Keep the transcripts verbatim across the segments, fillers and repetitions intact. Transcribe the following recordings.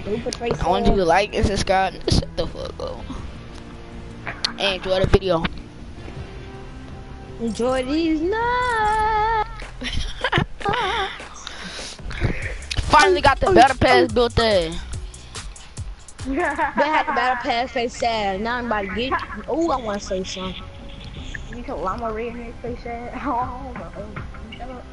I want you to like and subscribe. Shut the fuck up. And enjoy the video. Enjoy these nuts. Finally got the battle pass built there. They had the battle pass face sad. Now I'm about to get. Oh, I want to say something. You told Llama Red in his face sad. Oh my god. Shut up.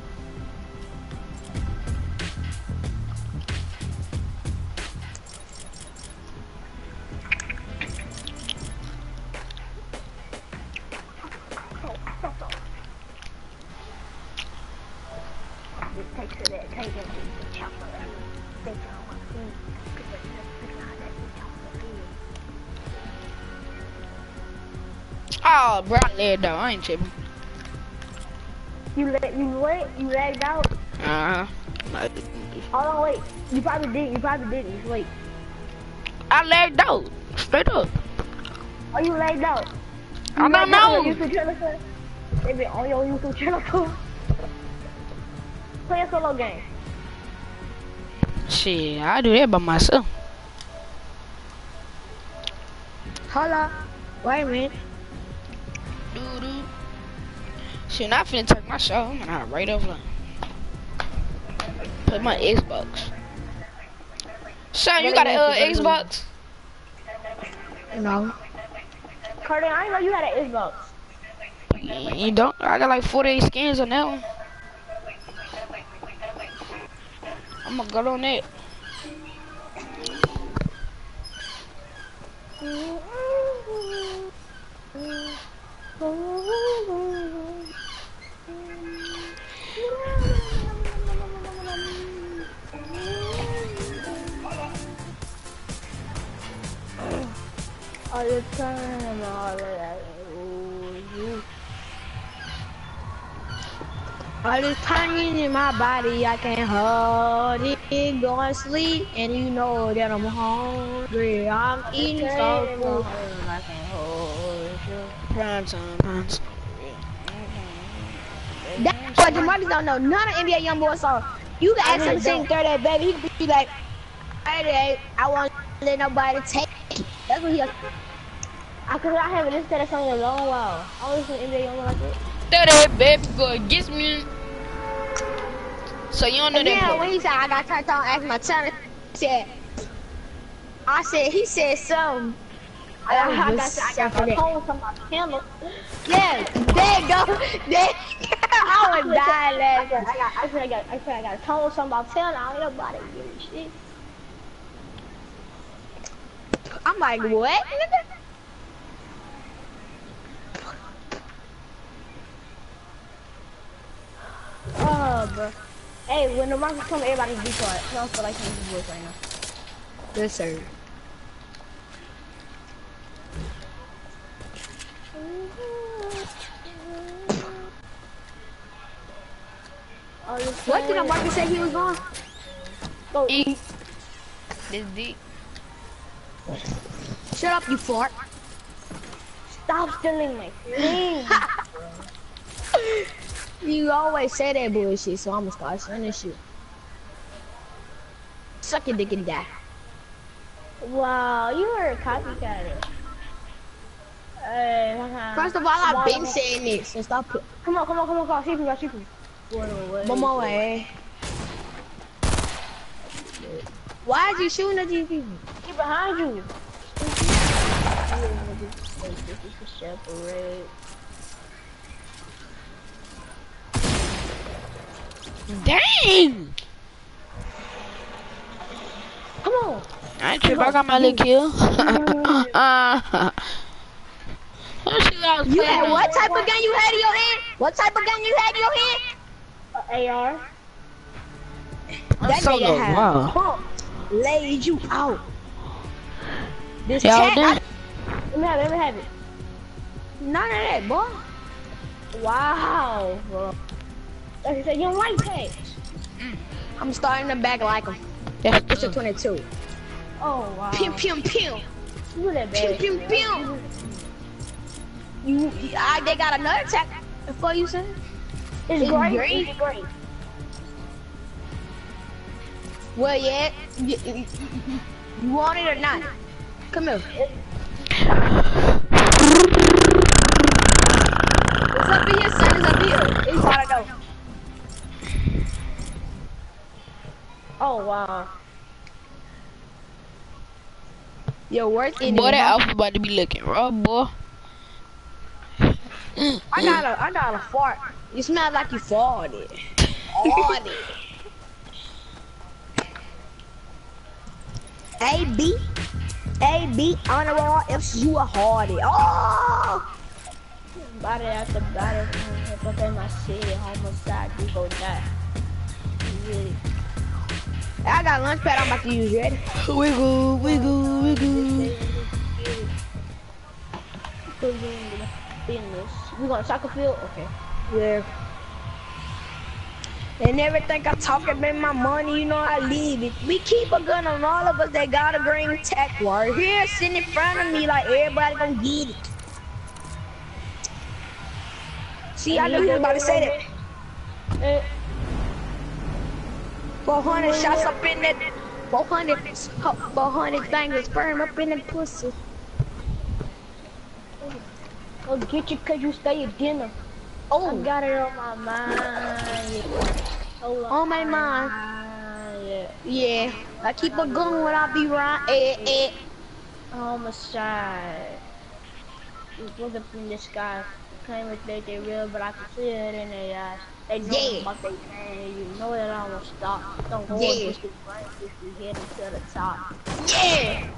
Oh, bro, I laid down. I ain't tripping. You let you wait. You lagged out. Uh huh. Hold on, wait. You probably did. You probably didn't. Just wait. I lagged out. Straight up. Are you lagged out? I You don't lagged out on know. your YouTube channel, sir? Maybe on your YouTube channel too. Play a solo game. Shit, I do that by myself. Hold up. Wait a minute. Doo doo. Shit, I finna take my show. I'm gonna right over. Put my Xbox. Sean, you got an uh, Xbox? No. Carter, I didn't know you had an Xbox. You don't? I got like forty-eight skins on that one. I'm gonna go on that. All the time, all of that. Ooh, you. All this pain in my body, I can't hold it. Going to sleep, and you know that I'm hungry. I'm eating so food. I can't hold you. Prime time. Prime time. That's what Jamarcus don't know. None of N B A young boys saw. You can ask him to sing thirty baby. He could be like, thirty I won't let nobody take it. That's what he has. I could I haven't listened to that song in a long while. I always listen to N B A young like it. That baby go against me. So you don't know And that then part. when he said I got turned on, asked my channel, he said, I said, he said something. I, I, I got I got my phone from my camera. Yeah, there you go. There you go. I was dying I laughing. got I said I got I said I got a phone from my camera. I don't know about it. Shit. I'm like, what? Oh, bro. Hey, when the monsters come, everybody's be quiet. I don't feel like hearing his voice right now. Yes, sir. What did Marcus say he was going? Go Eat. This deep. Shut up, you fart. Stop stealing my thing. You always say that bullshit, so I'm gonna start saying this shit. Suck your dick and die. Wow, you are a copycat. Hey, uh, First of all, I've been saying this, so stop it. Come on, come on, come on, come on. See people, see people. One more way. Why is you shooting at these people? Get behind you. Separate. Dang! Come on. I ain't trip. I got my little kill. uh, You had what type of gun you had in your hand? What type of gun you had in your hand? Uh, A R. That so nigga had wow. pump laid you out. This Y'all cat, done? Let me have it, let me have it. none of that, boy. Wow, bro. Like I said, you don't like tags. I'm starting to back like him. That's It's a good. twenty-two. Oh, wow. Pim, pim, pim. You that Pim, bad. pim, pim. You, I, they got another attack before you said. It's It's great. great. It's great. Well, yeah. You, you, you want it or not? Come here. It's up in here, son. It's up here. It's hard to know. Oh wow. Your worst enemy. Boy, that huh? outfit about to be looking rough, boy. I got a, I got a fart. You smell like you farted. Farted. A B, A B on the wall. If you a hardy. Oh. Body after body, if up in my city, homicide, you go die. You really. I got a lunch pad I'm about to use. Ready? Wiggle, wiggle, wiggle. Business. We going to soccer field? Okay. Yeah. They never think I talk about my money, you know I leave it. We keep a gun on all of us that got a green tech right here sitting in front of me like everybody gonna get it. See, I knew you was about to say that. four hundred shots up in that, four hundred, four hundred things of sperm up in that pussy. I'll get you cause you stay at dinner. Oh, I got it on my mind. Hold on. on my mind. Yeah. Yeah, I keep a gun when I be right. Eh, eh. Homicide. Just look up in the sky. Claim it that they real, but I can see it in their eyes. They know Yeah. what they saying. You know that I won't stop. Don't go Yeah. against the brain if you head to the top. Yeah,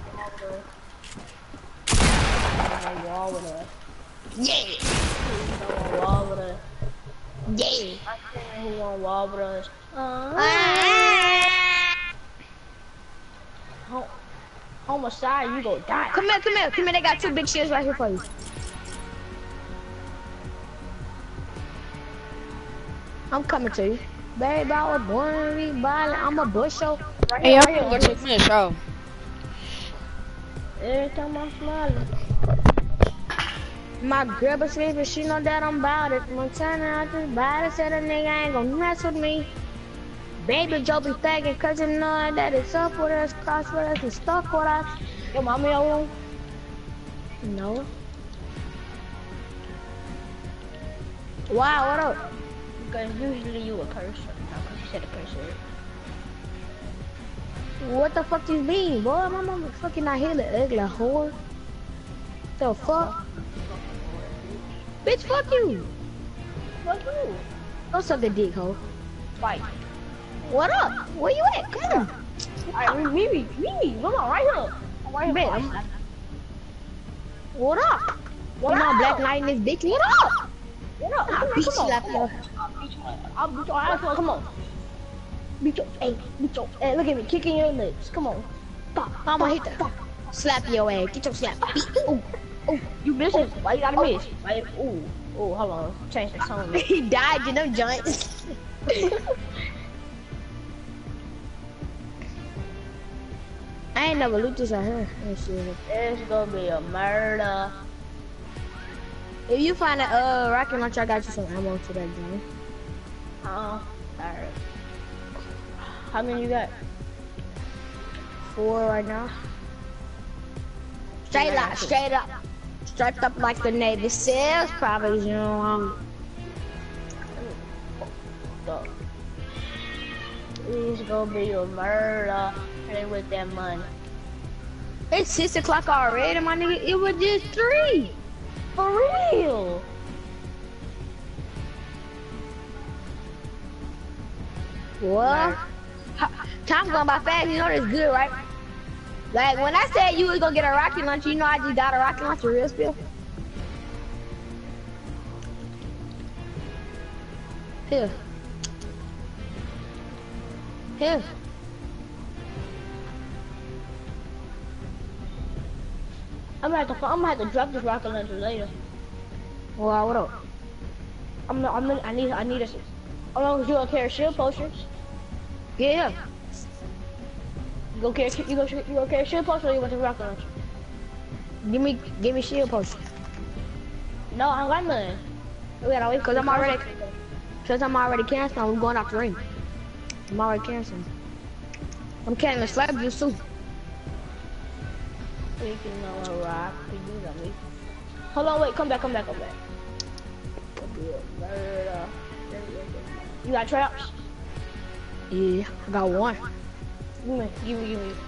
On the wall with us. yeah, On the wall with us. yeah. I seen who on wall with us. Uh, hom homicide, you go die. Come here, come here, come here. They got two big shields right here for you. I'm coming to you. Baby, I was born to be violent. I'm a bushel. Right Hey, here, I'm right gonna here. go take me a shower. Every time I'm smiling. My girl be sleeping, she know that I'm about it. Montana, I just bought it, said a nigga ain't gon' mess with me. Baby Joe be thinking, cause you know that it's up with us, cross with us, and stuck with us. Your mommy your room? No. Wow, what up? Because usually you a cursor. No, cause you said a cursor. What the fuck you mean, boy? My mama fucking not here, the ugly whore. The fuck? Bitch, fuck you. Fuck you. Go suck the dick, hoe. Fight. What up? Where you at? Come on. Alright, Mimi, Mimi, come on, right here. I'm right here. Bet, I'm- I'm- What up? What you know up? Black Knight in this bitch. What up? What up? I'll Come beat on, you come like on. a... I'll beat your ass. Come on. Beat your, hey, beat your, hey, look at me, kicking your lips. Come on. Stop. I'm gonna hit that. Slap your ass. Get your slap. Ooh, ooh, you missing? Why you gotta miss? Why you, ooh, ooh, hold on. Change the tone. He died in them joints. I ain't never looked this out here. Let's see. It's gonna be a murder. If you find a uh, rocket launcher, I got you some ammo to that gun. Uh, alright. How many you got? Four right now. Straight up, straight up. Strapped up like the Navy SEALs, probably, you know. Um, So, it's gonna be a murder. Play with that money. it's six o'clock already, my nigga. It was just three. For real? What? Time going by fast, you know that's good, right? Like, when I said you was gonna get a rocket launcher, you know I just got a rocket launcher real spill. Here. Here. I'm gonna have to. I'm gonna have to drop this rocket launcher later. Well, what up? I'm. Not, I'm. Not, I need. I need a. How long as you gonna carry shield potions? Yeah. You go carry. You go. You go carry shield potion, or you want the rocket launcher? Give me, give me shield potion. No, I don't got none. We gotta wait. Cause I'm already, cause I'm already canceling. I'm going out the ring. I'm already canceling. I'm carrying the slab juice too. We can know a rock. We do that. We... Hold on, wait. Come back. Come back. Come back. You got traps? Yeah, I got one. Give me. Give me. Give me.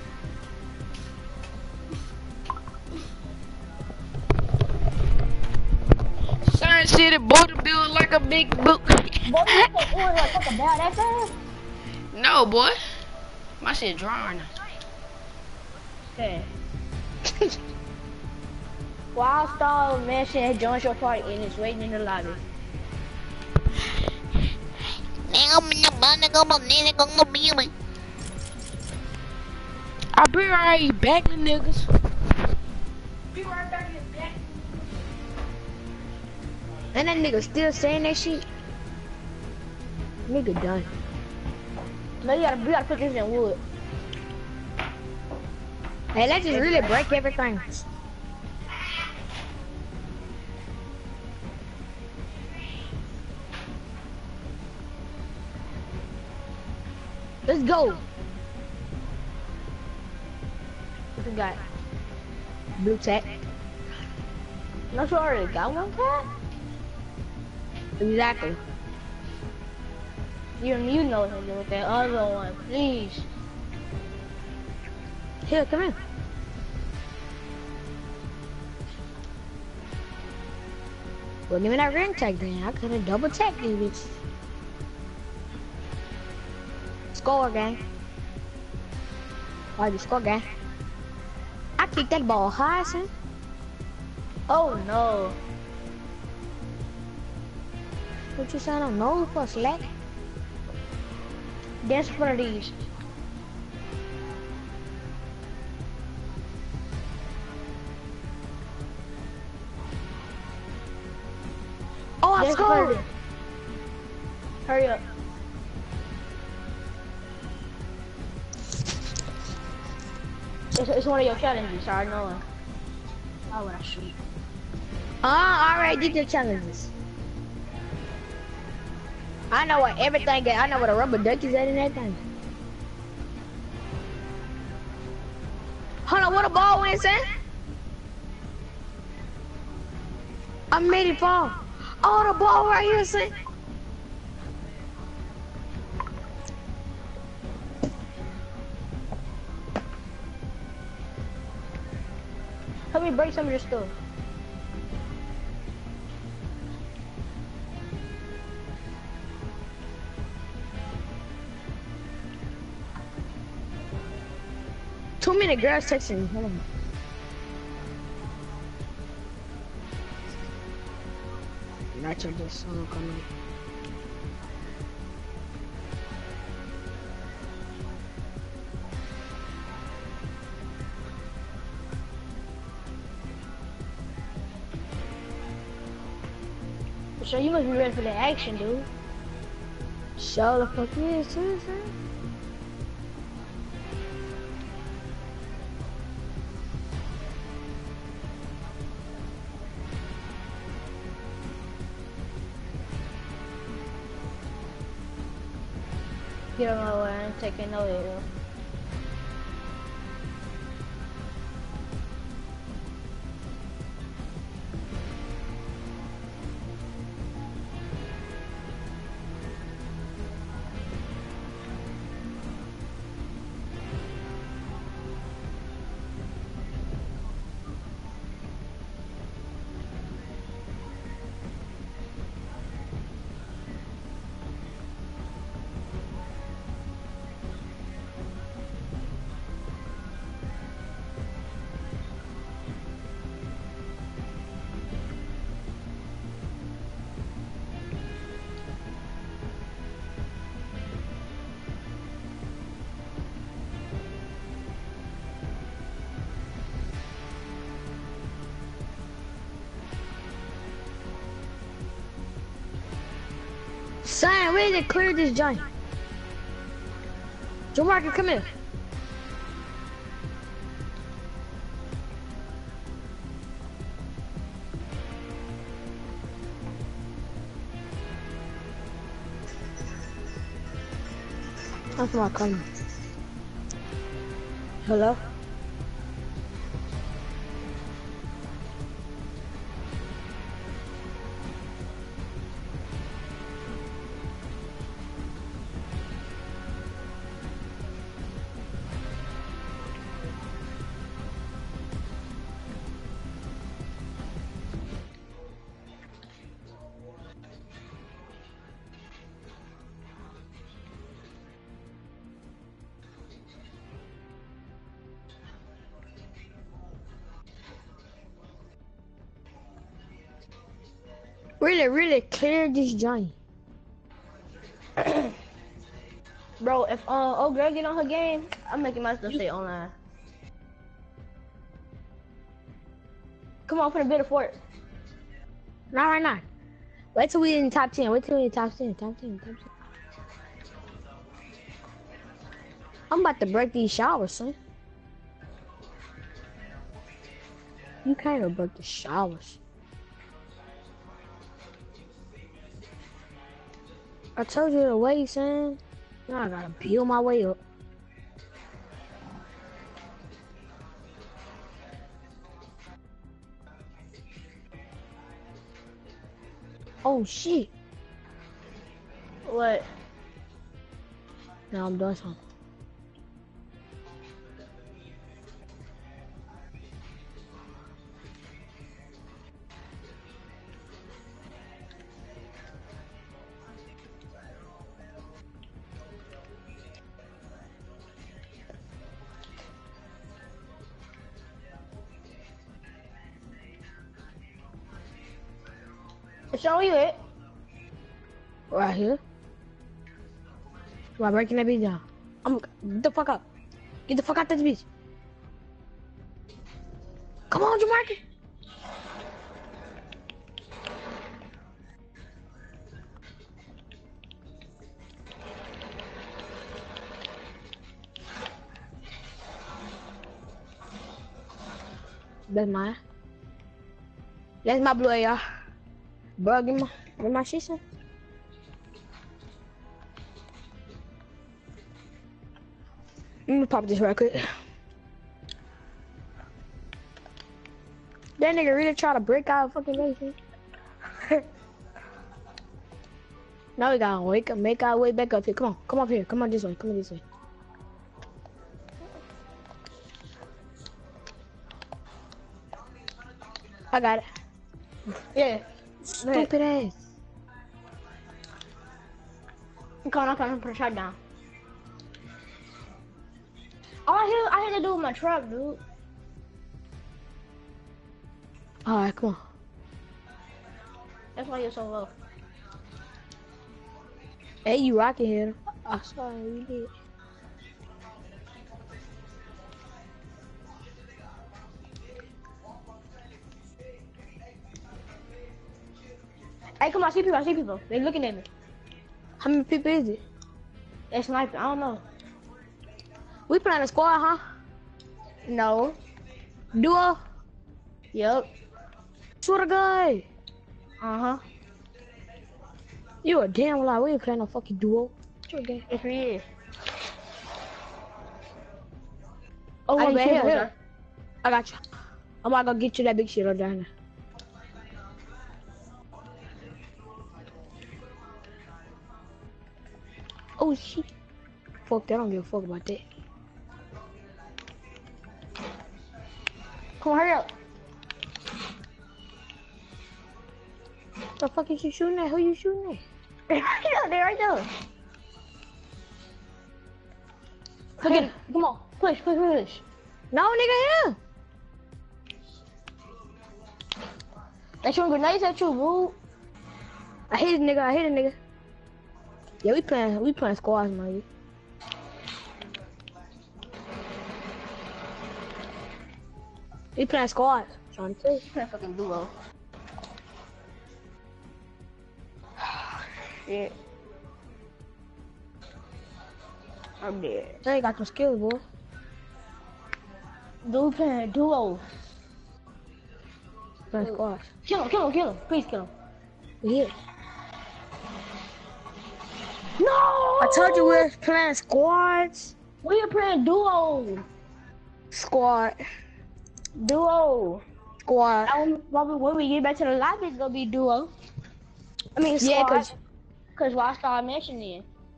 Sun City border built like a big book. Boy, you take orange like fucking bad that fast? No, boy. My shit drawing. Okay. Wild Star Mansion has joined your party and is waiting in the lobby. I'll be right back, niggas. Be right back in back. And that nigga still saying that shit. Nigga done. No, you gotta, we gotta put this in wood. Hey, let's just really break everything. Let's go. What you got? Blue tack. No, you already got one cat? Exactly. You, you know what to do with that other one, please. Here, come here. Well, give me that ring tag then. I could have double tagged you, bitch. Score, gang. Why you score, gang? I kicked that ball high, son. Oh no. What you saying? I don't know for slack. Dance in front of these. Oh, I Dance in front of scored! these. Hurry up. It's, it's one of your challenges, so I know it. Oh, what I shoot. Ah, I already did the challenges. I know what everything is. I know what a rubber duck is at and everything. Hold on, what a ball went, son? I made it fall. Oh, the ball right here, son. Help me break some of your stuff. Too many girls texting me. Hold on. Nacho just song coming. So you must be ready for the action, dude. Show the fuck is, son. Get on my way, I ain't taking no L. Son, we need to clear this joint. Joe Marker, come here. That's my coming. Hello? Really, really clear this joint. Bro, if uh old girl get on her game, I'm making myself stay online. Come on, finna build a fort. Not right now. Wait till we in top ten. Wait till we in top ten. Top ten. Top ten. I'm about to break these showers, son. You can't break the showers. I told you to wait, son. Now I gotta build my way up. Oh shit. What? Now I'm doing something. Show you it. Right here. Why breaking that bitch down? I'm get the fuck up. Get the fuck out this bitch. Come on, Jamarcus. That's mine. That's my blue A R. Bro, give my, give my shit, son. Let me pop this right quick. That nigga really try to break out fucking race. Now we gotta wake up, make our way back up here. Come on, come up here. Come on this way. Come on this way. I got it. Yeah. Stupid ass. Come on, I'm coming, put a shot down. All I hear, I had to do with my truck, dude. Alright, come on. That's why you're so low. Hey, you rocking here. I saw you did. Hey, come on, I see people, I see people. They're looking at me. How many people is it? They're sniping, I don't know. We playing a squad, huh? No. Duo? Yup. Swear to God. Uh-huh. You a damn lie. We ain't playing no fucking duo. Sure, game. Yes, we is. Oh, I one need back you, here, here. sir. I got you. I'm about to go get you that big shit right down there. Oh shit. Fuck that, I don't give a fuck about that. Come on, hurry up. The fuck is you shooting at? Who you shooting at? They're right there, they're right there. Look at it. Come on, push, push, push. No, nigga, here. They shooting grenades at you, boo. I hit a nigga, I hit a nigga. Yeah, we playing, we playing squads, man. We playing squads, trying to say. Playing fucking duo. Shit. I'm dead. They ain't got no skills, boy. Dude playing duo. Playing squads. Kill him, kill him, kill him. Please kill him. We hit. No! I told you we we're playing squads. We are playing duo. Squad. Duo. Squad. Um, When when we get back to the lobby, it's gonna be duo. I mean, Yeah, squad. cause, cause why start mentioning?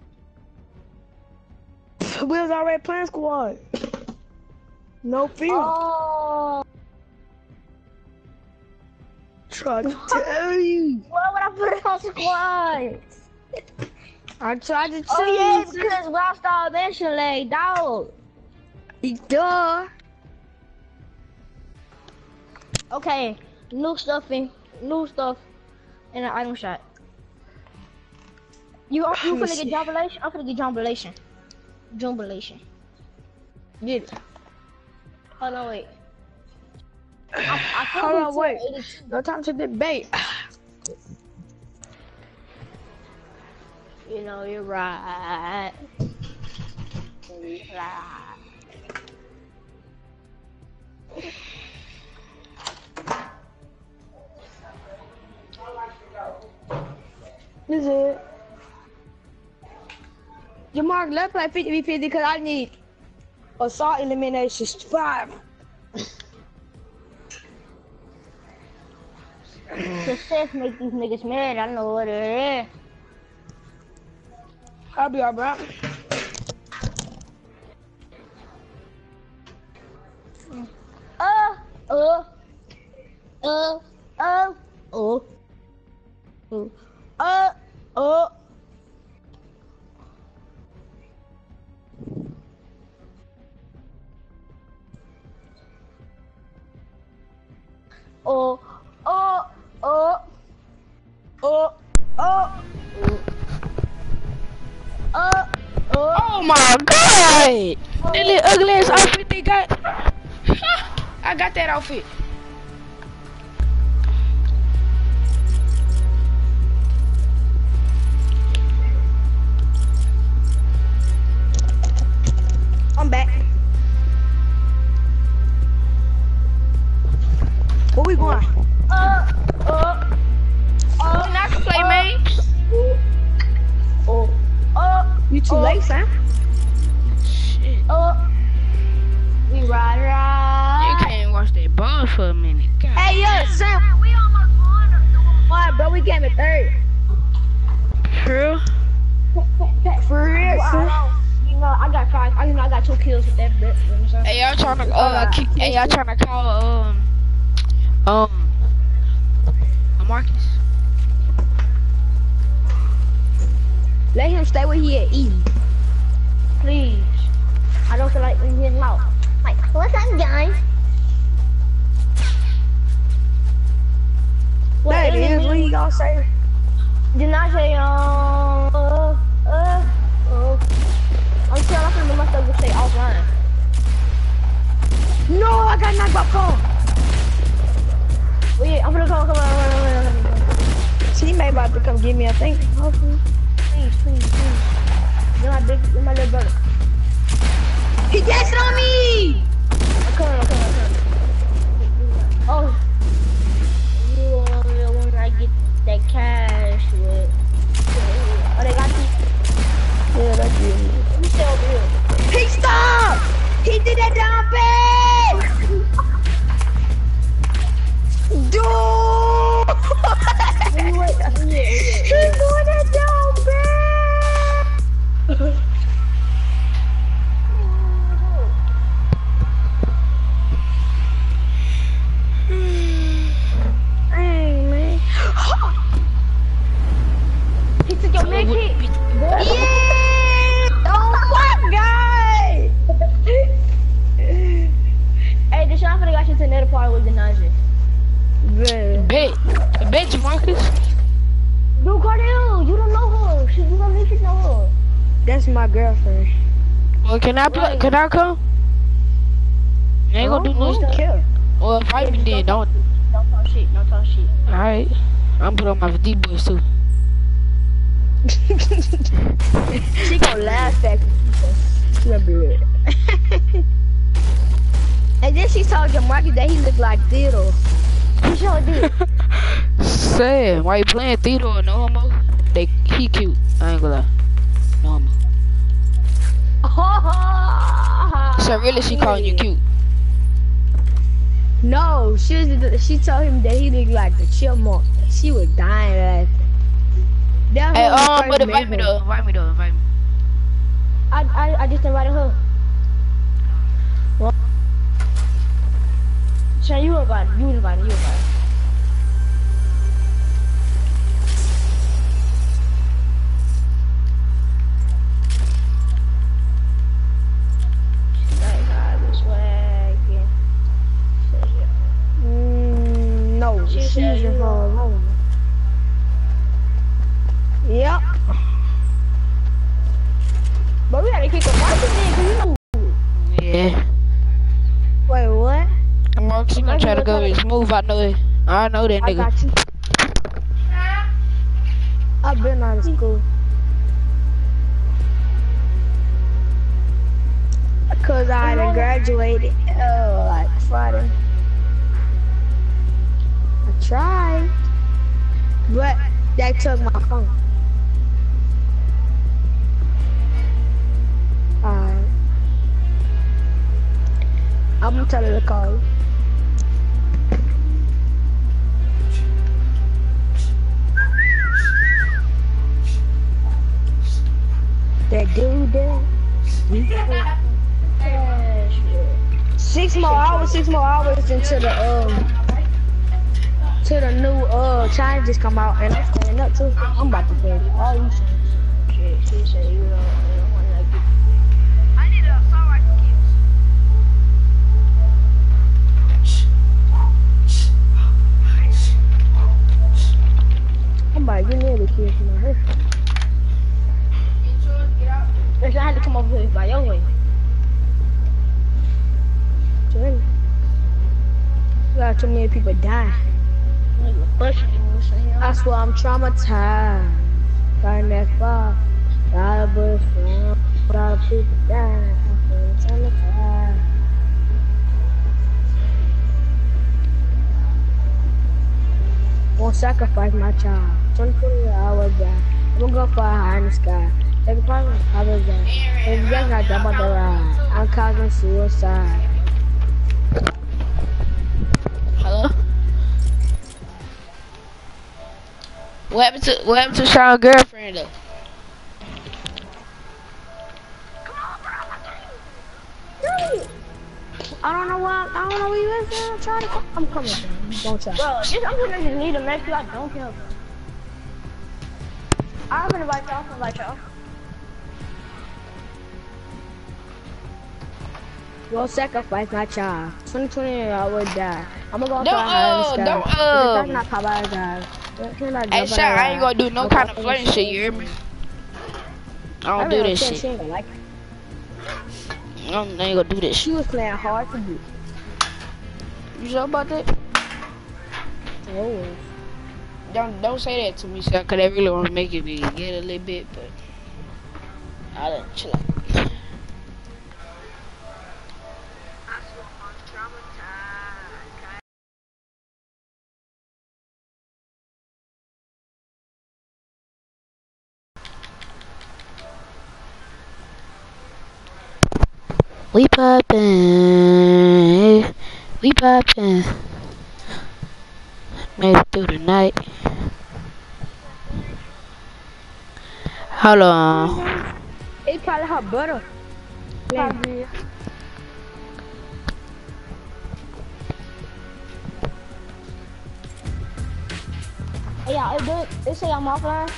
We was already playing squad. No fear. Oh. Try to tell you. Why would I put it on squad? I tried to tell Oh yeah, you. because why start mentioning like dog? Duh. Okay, new stuff in new stuff in an item shot. You you Let me finna see. get jumbulation? I'm finna get jumbulation. Jumbulation. Get it. Hold on, wait. I, I Hold think on, it's wait. eighty-two. No time to debate. You know you're right. You're right. This is it. Your mark, let's play fifty v fifty because I need assault elimination five. Success make these niggas mad. I know what it is. I'll be alright. Uh, uh, uh, uh, oh, oh, uh, oh. Oh, oh, oh, oh, oh, oh, oh. Oh my god! That little ugly ass outfit they got. I got that outfit. I'm back. Where we going? Uh, uh, uh, We not to play, man. oh, oh, You too Oh. late, Sam. Shit. oh. We ride, You ride. can't watch that ball for a minute. God. Hey, yo, Sam. We almost won. What, bro? We came in third. True. For real, Well, Sam. I don't, you know, I got five. I, you know, I got two kills with that bit. You know what I'm saying? Hey, y'all trying to uh, keep, hey, y'all trying to call um, um, Marcus. Let him stay where he at eating. Please. I don't feel like in his mouth. Like, what's up, guys? What That is enemy- what he gonna say. Did not say, um, uh, uh, uh. I'm sure I'm gonna mess up to say offline. No, I got knocked by phone. Wait, I'm gonna come, come on, come on, come on, come on, come on. Teammate about to come get me, I think. Hopefully. Please, please, please. You're my big, you're my little brother. He danced on me! I'm coming, I'm coming, I'm coming. Oh. You only the one I get that cash with. Oh, they got you. Yeah, that's you. Let me stay over here. He stopped! He did that down bad! Dude! He's doing that down bad! Hey, man. He took your mid kick. Yeah! Oh my god! Hey, the shot finna got you to another part with the Najee. Man. Bet, bet you, Marcus. Dude, Cardell, you don't know her. She, you don't need to know her. That's my girlfriend. Well, can I play? Can I come? You ain't gonna do I no don't care. Well, if I be then, don't. Don't talk shit, don't talk shit. Alright. I'm put on my D boys too. She gonna laugh at me. She'll be it. And then she told Jamarcus that he looked like Theodore. He sure did. Sam, why you playing Theodore no homo? They, he cute. I ain't gonna lie. No homo. So really, she calling you cute. No, she was, she told him that he looked like the chipmunk. She was dying laughing. That Hey, was the um, first but invite me met her. though. Invite me though. Invite me. I, I, I just invited her. Well, Shan, you invited, you invited, you invited. Mm, no, She she's said in you her are- room. Yep. But we gotta keep the market in, cause you know. Yeah. Wait, what? Mark, she gonna try to go with smooth. I know it. I know that I nigga. got you. I've been out of school. Cause I done graduated, uh, like Friday. I tried, but they took my phone. Alright. I'm gonna tell her to call you. That dude there. Yeah, shit. Six more hours, six more hours into the um to the new uh challenges come out, and I'm staying up too. I'm about to play all these things. Shit, she said you don't, you don't want to like it. I need a sunrise kills. I'm about to get near the kids from my head. Listen, I had to come over here by your way. Really? We got too many people dying. Nigga, pushing you, listen here. I swear I'm traumatized. Fighting that fire. Got a bush from. A lot of people dying. I feel traumatized. Won't sacrifice my child. twenty-four hours die. I'm gonna go fly high in the sky. Take a part of I was there. If you guys got jump on the ride, I'm causing suicide. Hello. What happened to What happened to Sean's girlfriend though? I don't know why. I don't know where you is. Man. I'm trying to. I'm coming. Man. Don't try. Bro, just, I'm gonna just need a next I don't care, bro. I'm gonna invite y'all, I'm gonna invite y'all. Won't sacrifice my child. twenty twenty, I would die. I'm gonna go Don't, fly high in the uh, sky. don't, If um, it's not pop out of God. Can I Hey, jump Sean, out I ain't gonna do no of kind of God? flirting shit. You hear me? I I don't do really this think shit. she ain't gonna like it. I, don't, I ain't gonna do this She shit. was playing hard to beat. You sure about that? Oh. Don't don't say that to me, son, cause that really wanna make it me get a little bit, but I don't chill out. We poppin', we poppin', made it through the night. Hold on. It's probably her brother. Probably. Hey, y'all, it, it, it say I'm offline?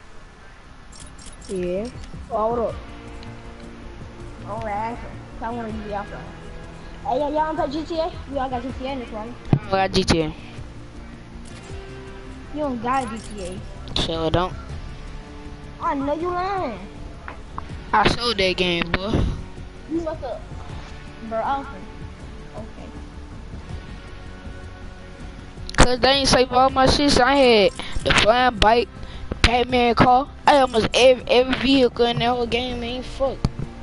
Yeah. Oh, hold up. Oh, right. I wanna be offline. Hey, y'all, y'all don't play G T A? We all got G T A in this one. I got G T A. You don't got G T A. So I don't. I know you lying. I sold that game, boy. You must have. Bro, often. Okay. Cause they ain't save all my shit. So I had the flying bike, the Batman car. I had almost every every vehicle in that whole game. Ain't fuck.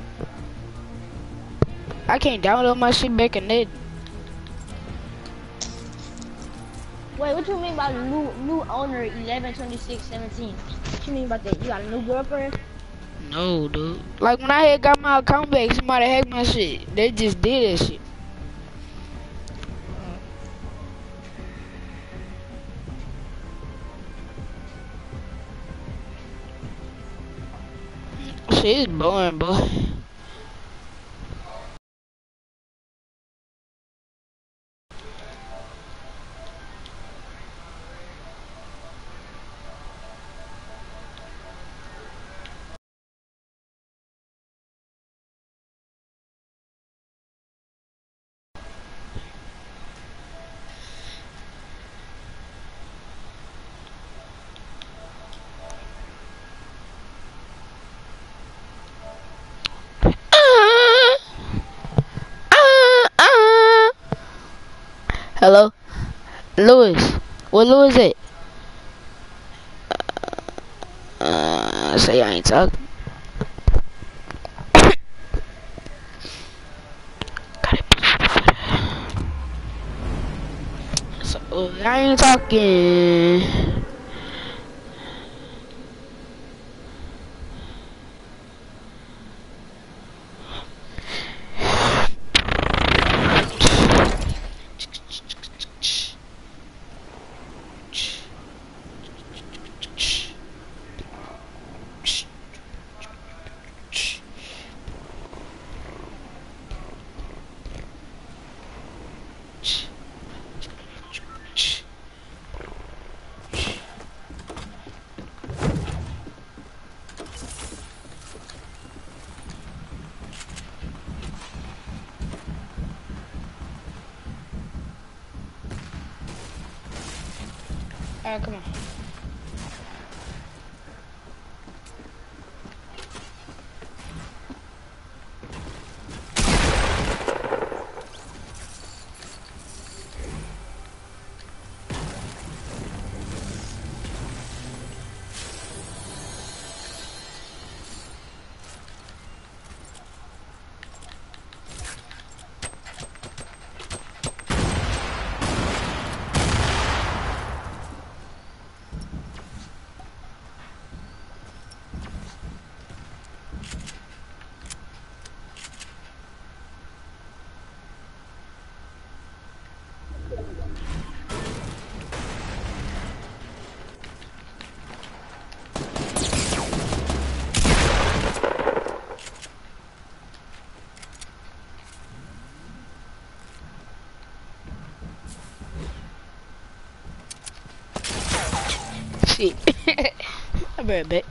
I can't download my shit back in that. Wait, what you mean by new new owner eleven twenty-six seventeen? What you mean about that? You got a new girlfriend? No, dude. Like when I had got my account back, somebody hacked my shit. They just did that shit. Shit is boring, boy. Hello? Lewis. Where Lewis at? Uh, say I ain't talking. So, I ain't talking. Alright, come on. Shit. I'll be right back.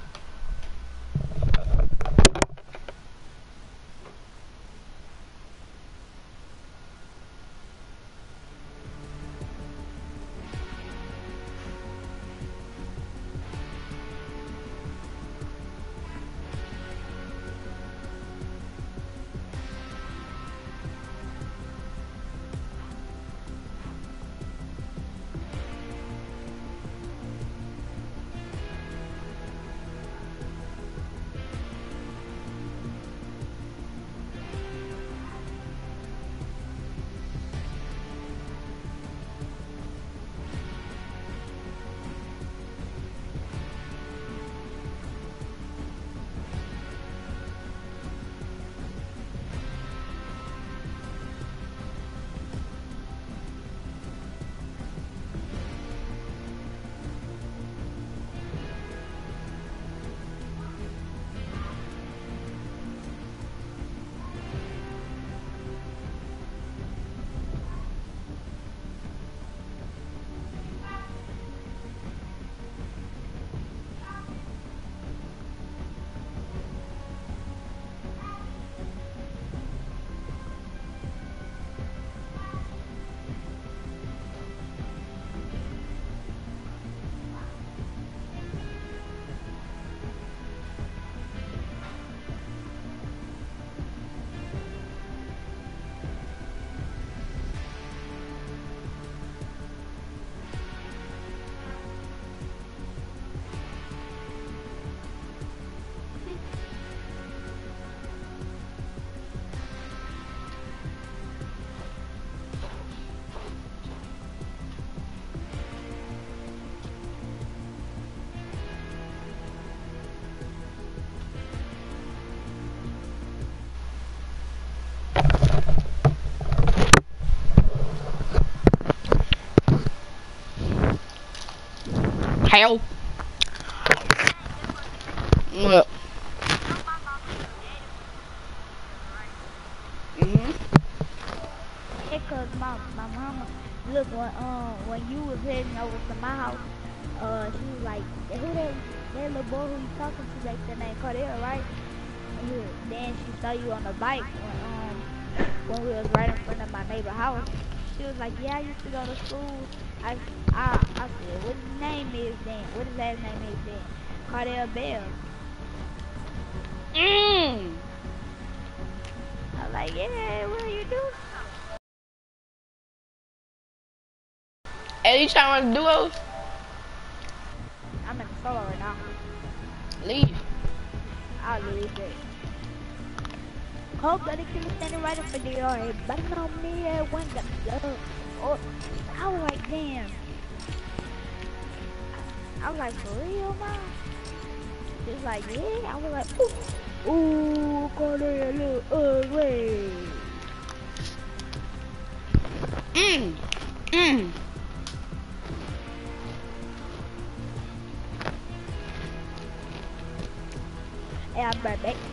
Hell. What? cause my my mama look when um when you was heading over to my house, uh she was like, who that that little boy who you talking to back there named Cordell, right? And he, then she saw you on the bike when um when we was right in front of my neighbor house. She was like, yeah, I used to go to school. I I I said, what his name is then? What his last name is then? Cordell Bell. Mmm. I was like, yeah, what are you doing? Hey, you trying to run duos? I'm in the solo right now. Leave. I'll leave it. Hope that it can stand right up for the yard. But no me, I went the love. Oh, I was like, damn. I was like, for real, man? She was like, yeah. I was like, ooh. Ooh, Cordell, look ugly. Mmm. Mmm. Hey, I'm right back.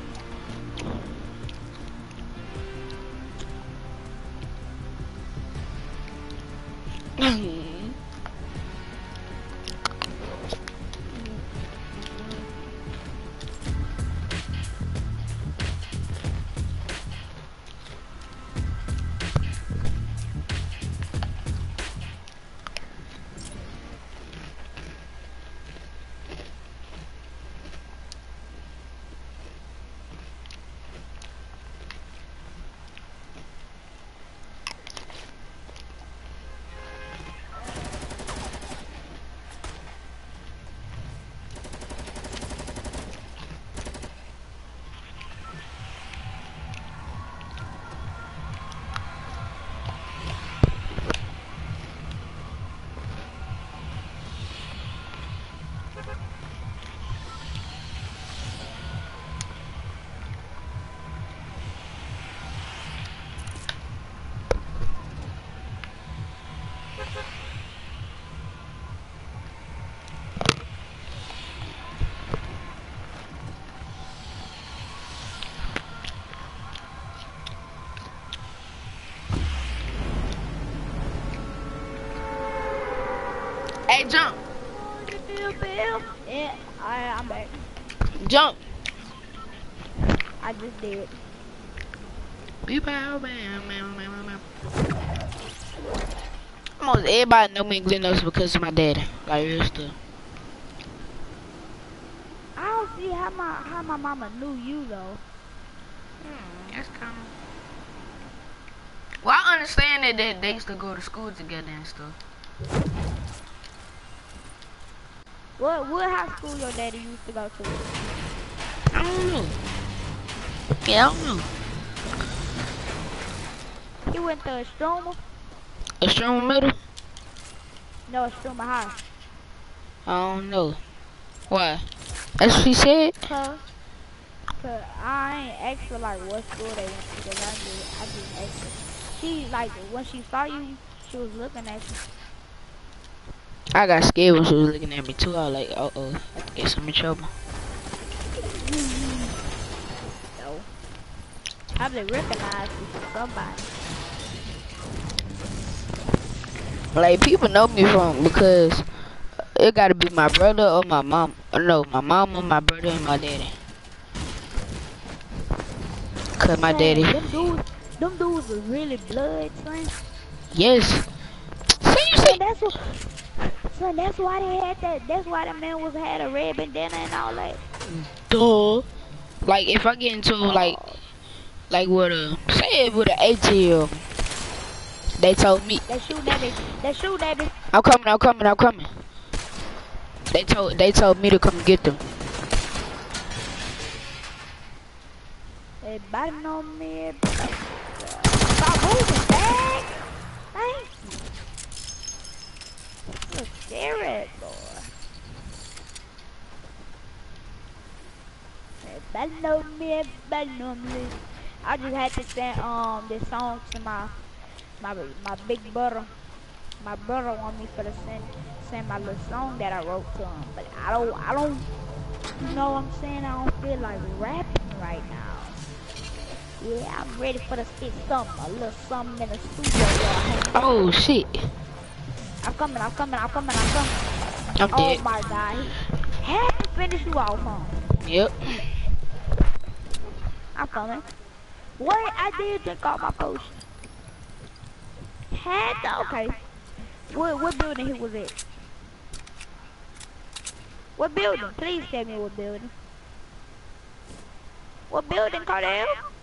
Hey, jump. Yeah, I, I'm back. Jump. I just did. Almost everybody know me in Glenos because of my daddy. Like real stuff. I don't see how my how my mama knew you though. Hmm, that's kind of. Well, I understand that they, they used to go to school together and stuff. What what high school your daddy used to go to? I don't know. Yeah, I don't know. He went to Stroma? Extreme middle? No, Stroma High. I don't know. Why? That's what she said? Cause, cause I ain't asked her like what school they went to. Cause I just I just asked her. She like when she saw you, she was looking at you. I got scared when she was looking at me too. I was like, uh oh, I guess I'm in trouble. So, I probably recognized you from somebody. Like people know me from because it gotta be my brother or my mom. Or no, my mom or my brother and my daddy. Cause my Man, daddy. Them dudes, them dudes was really blood, son. Yes. See you So see. that's what. So that's why they had that. That's why the man was had a red bandana and all that. Duh. Like if I get into like, like with a say it with an A T M, they told me. They shoot at me. They shoot at me. I'm coming. I'm coming. I'm coming. They told they told me to come get them. They biting on me. Stop moving, dang. Thank you. You're scared, boy. They biting on me, biting on me. I just had to send um this song to my my my big brother. My brother want me for the send send my little song that I wrote to him, but I don't I don't you know what I'm saying, I don't feel like rapping right now. Yeah, I'm ready for the spit something, a little something in the studio, y'all. Oh shit. I'm coming, I'm coming, I'm coming, I'm coming. I'm Oh dead. my god, he had to finish you off, huh? Yep. I'm coming. What? I did drink all my potions. Had to, okay. What, what building he was at? What building? Please tell me what building. What building, Cardell?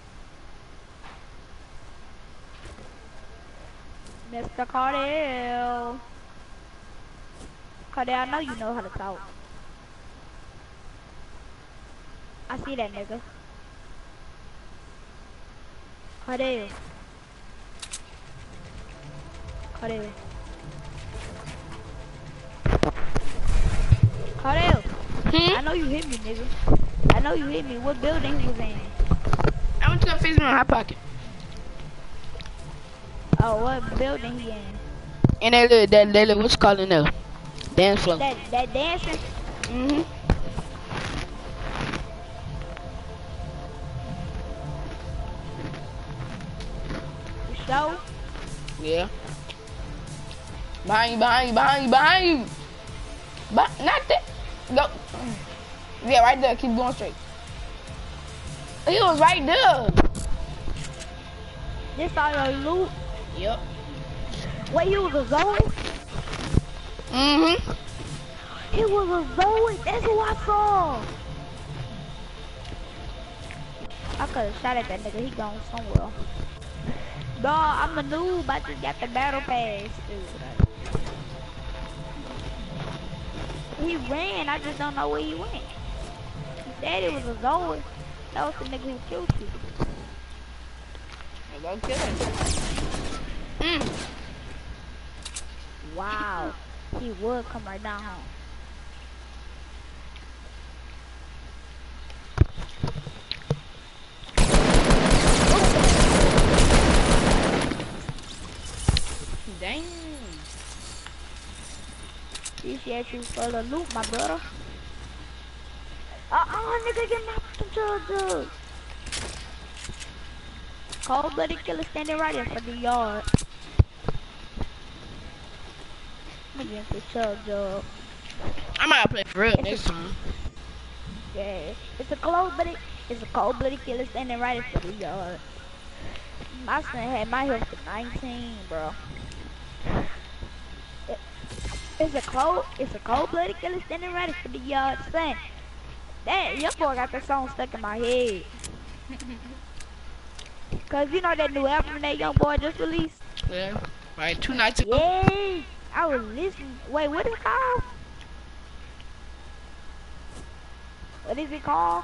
Mister Cardell. Cardell, I know you know how to talk. I see that nigga. Cardell. Cardell. Cardell. Hmm? I know you hit me, nigga. I know you hit me. What building he was in? I went to go fix me on Hot Pocket. Oh, what building he in? And that little, that little, what's it called in there? Dance floor. That, that dancing? Mm-hmm. The show? Yeah. Behind you, behind you, behind you, behind you. But not that. Go. Yeah, right there. Keep going straight. He was right there. This all your loot? Yep. Wait, he was a Zoe? Mm-hmm. He was a Zoe? That's who I saw. I could've shot at that nigga. He gone somewhere. Dawg, I'm a noob. I just got the battle pass, dude. He ran. I just don't know where he went. He said it was a Zoe. That was the nigga who killed you. Go kill him. Mm. Wow. He would come right down home. Dang. Appreciate you for the loot, my brother. Uh-uh, nigga, get my charger. Cold-blooded killer standing right in front of the yard. Let me get the charger. I might play for real It's next a, time. Yeah, it's a cold-blooded, it's a cold-blooded killer standing right in front of the yard. My son had my health to nineteen, bro. It, it's a cold, it's a cold-blooded killer standing right in front of the yard, son. That your boy got that song stuck in my head. Cause you know that new album that young boy just released? Yeah. Right, two nights ago. Yeah, I was listening. Wait, what is it called? What is it called?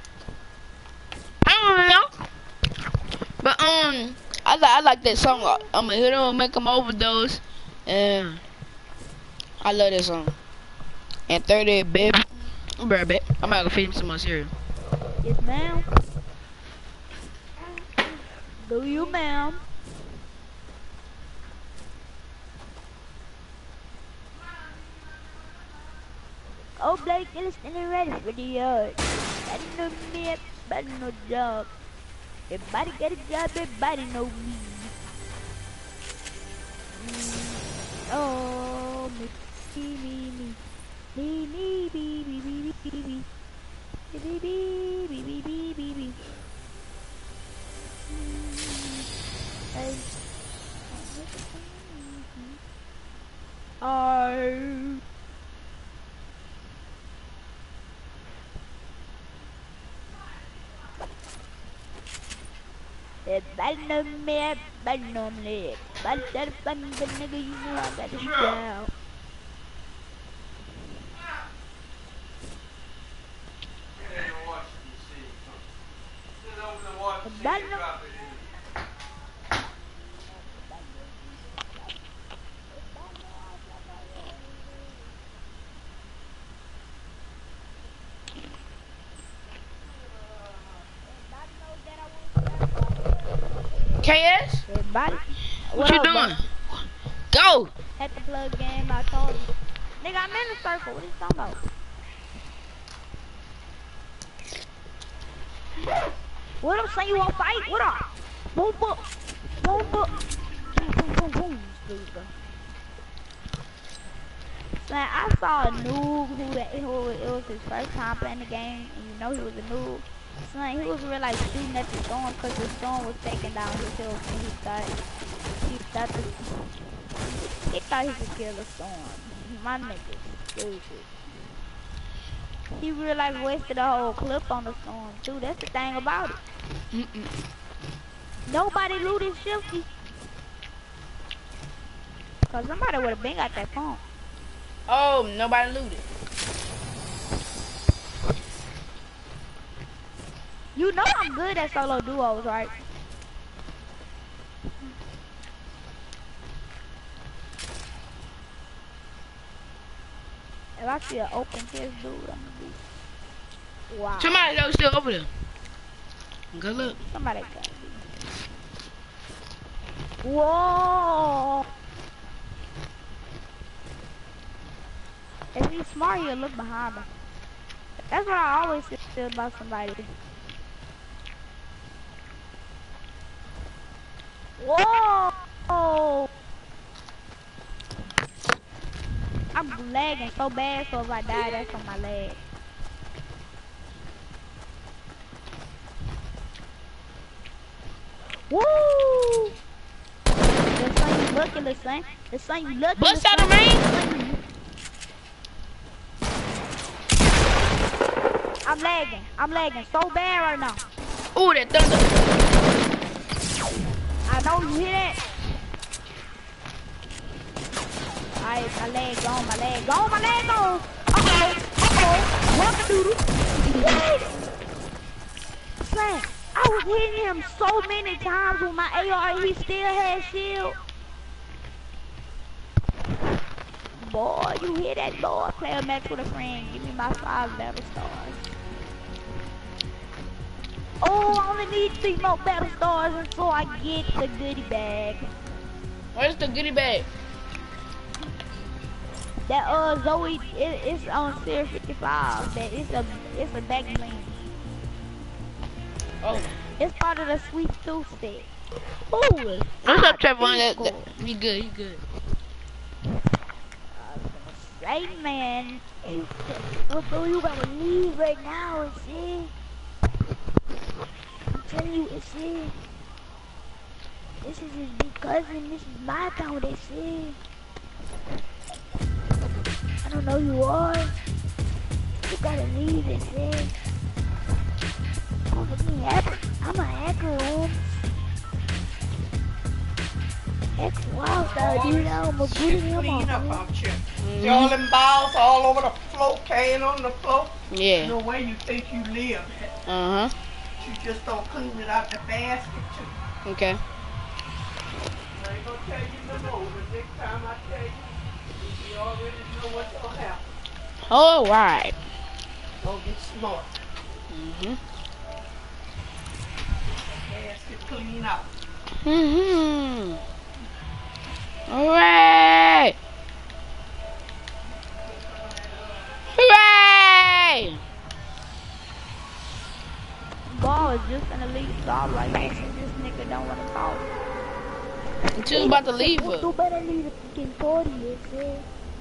I don't know. But um, I like I like that song. I'ma hit him, make him overdose, and I love that song. And thirty, baby. I'm right back. I'm about to feed him some more cereal. Yes, ma'am. Do you, ma'am? Oh, Blake is standing ready for the yard. Everybody know me, everybody know job. Everybody got a job, everybody know me. Mm. Oh, me, me, me, me. Me, me, me, me, me, me, me, me. Me, me, me, me, me, me, me, me. Hey. Oh. Everybody know me, everybody know me. Everybody said if I'm the nigga, you know I got this down. Everybody know. K S? Everybody. What, What you up, doing? bro? Go! Had to plug game, I told you. Nigga, I'm in the circle. What are you talking about? What up, son? You want to fight? What up? Boom, boom. Boom, boom. Boom, boom, boom, boom. There you go. Son, I saw a noob who, that, who it was his first time playing the game, and you know he was a noob. Son, he was really like shooting at the storm because the storm was taking down his health, and he thought he thought the, he thought he could kill the storm. My nigga, stupid. He really like wasted a whole clip on the storm too. That's the thing about it. Mm-mm. Nobody looted Shifty. Cause somebody would have been got that phone. Oh, nobody looted. You know I'm good at solo duos, right? If I see an open chest dude, I'm gonna be wow. Somebody else still over there. Good look. Somebody gotta be. Whoa! If he's smart, he'll look behind him. That's what I always feel about somebody. Whoa! I'm lagging so bad, so if I die, that's on my leg. Woo! The sun you looking, the sun. The sun you looking. Bust out of rain. I'm lagging. I'm lagging so bad right now. Ooh, that thunder. I know you hear that. Alright, my leg gone, my leg gone, my leg gone. Uh-oh, uh-oh. What the doodle? Son, I was hitting him so many times with my A R and he still had shield. Boy, you hear that, boy? Play a match with a friend. Give me my five battle stars. Oh, I only need three more battle stars until I get the goodie bag. Where's the goodie bag? That uh Zoe, it, it's on Series fifty-five. That it's a it's a back bling. Oh, it's part of the sweet tooth stick. Ooh, what's up, Trevon? That, that, he good, he good. Right, man. Although you gotta leave right now, and see. I'm telling you, it's it. This is his big cousin. This is my town. That's it. I don't know who you are. You gotta leave. That's it. I'm a hacker. I'm a hacker, Holmes. Heck, wow, so you know, I'm gonna beat him up. See all them balls all over the floor, carrying on the floor? Yeah. No way you think you live. Uh-huh. You just don't clean it out the basket, too. Okay. I ain't gonna tell you no more, but next time I tell you, you already know what's gonna happen. All right. Don't get smart. Mm-hmm. Basket clean out. Mm-hmm. Hooray! Hooray! Ball is just in the lead stop like this, and this nigga don't want to talk. I'm just about to leave her. You better leave the fucking forty, you see?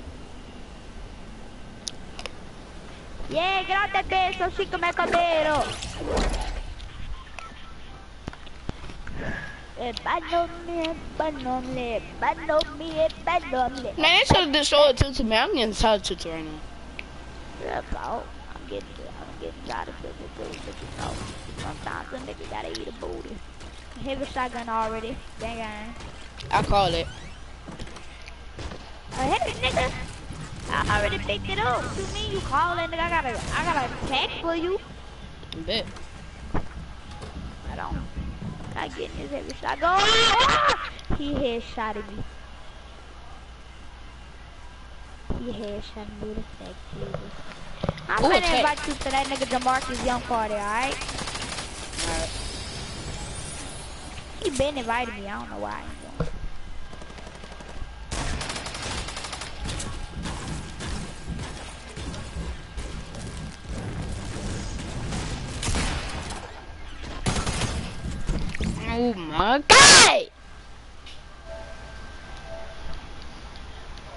Yeah, get out that bed so she can make her bed up. Man, they should have destroyed it to me. I'm getting tired of it right now. That's all. I'm getting, I'm getting tired of it too. But you know, sometimes a nigga gotta eat a booty. Heavy shotgun already. Dang on. I call it. A heavy nigga. I already picked it up. What you mean you call that nigga? I gotta, I gotta attack for you. I bet. I don't. I get his heavy shot. Go! Ah! He headshotted me. He headshotted me with a tech, Jesus. I'm Ooh, gonna tech. invite you to that nigga DeMarcus Young party, alright? Alright. He been inviting me. I don't know why I ain't going. Oh my god!